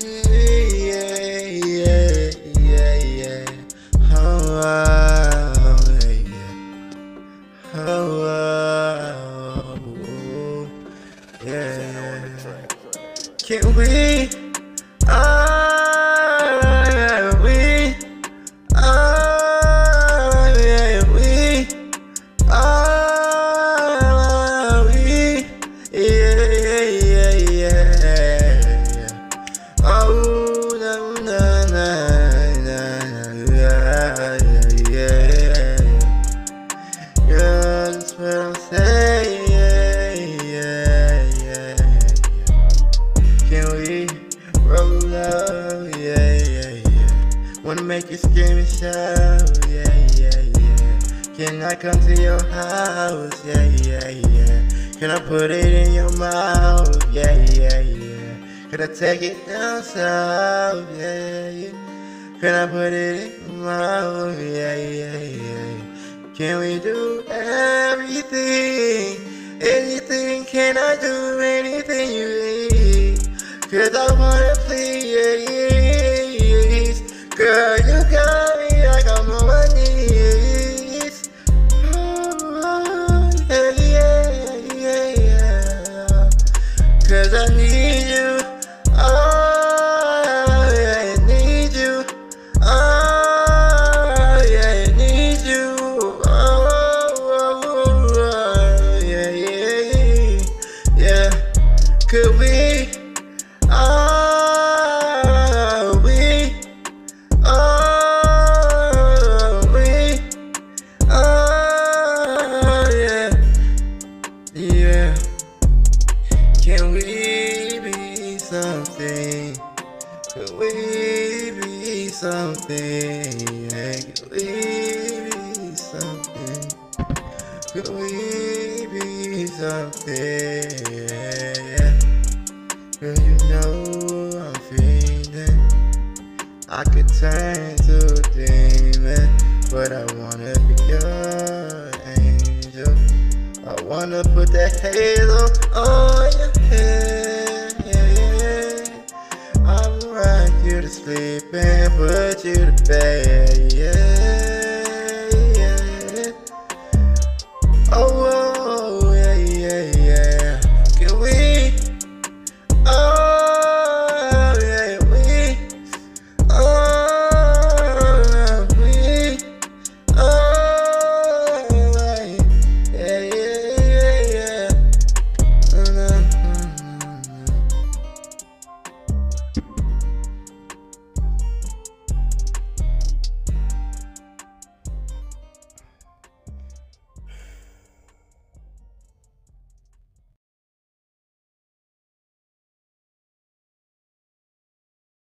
yeah. Oh, yeah. Can we? That's what I'm saying, yeah. Can we roll up, yeah. Wanna make you scream and shout, yeah. Can I come to your house, yeah. Can I put it in your mouth, yeah. Can I take it down south, yeah. Can I put it in your mouth, yeah. Can we do everything? Anything, can I do anything you need? 'Cause I wanna please. Girl, you got me like I'm on my knees. Oh, yeah. 'Cause I need you. Could we, yeah. Can we be something? Could we be something? Yeah. Could we be something? Could we be something? Yeah. Girl, you know I'm feeling I could turn to a demon, but I wanna be your angel. I wanna put that halo on your head.